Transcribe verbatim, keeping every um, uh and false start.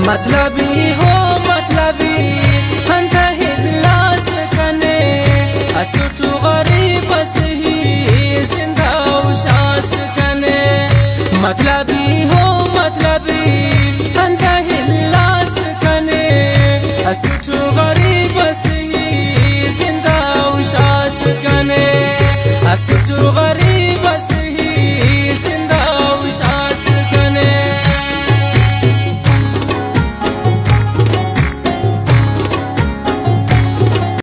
मतलबी हो मतलबी अंत हिल्लास कने असुटु गरीब ही जिंदा उशास कने मतलबी हो मतलबी अंत हिल्लास कने असुटु